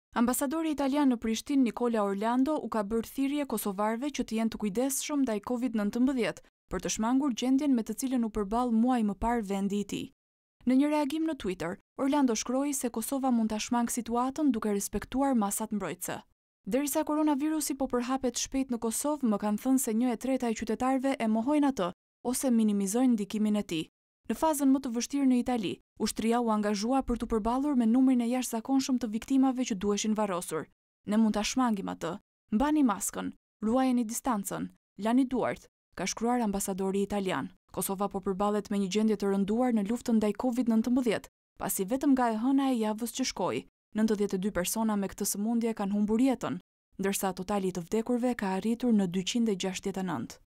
Ambasadori italian në Prishtinë Nicola Orlando u ka bërë thirrje kosovarëve që të jenë të kujdesshëm ndaj COVID-19 për të shmangur gjendjen me të cilën u përball muaj më parë vendi i tij. Në një reagim në Twitter, Orlando shkroi se Kosova mund ta shmangë situatën duke respektuar masat mbrojtëse. Derisa koronavirusi po përhapet shpejt në Kosovë, më kanë thënë se 1/3 e qytetarëve e mohojnë atë ose minimizojnë ndikimin e tij. Në fazën më të vështirë në Itali, ushtria u angazhua për të përballur me numrin e jashtëzakonshëm të viktimave që duheshin varrosur. Ne mund ta shmangim atë. Mbani maskën, ruajeni distancën, lani duart, ka shkruar ambasadori italian. Kosova po përballet me një gjendje të rënduar në luftën ndaj COVID-19, pasi vetëm nga e hëna e javës që shkoi, 92 persona me këtë sëmundje kanë humbur jetën, ndërsa totali i të vdekurve ka arritur në 269.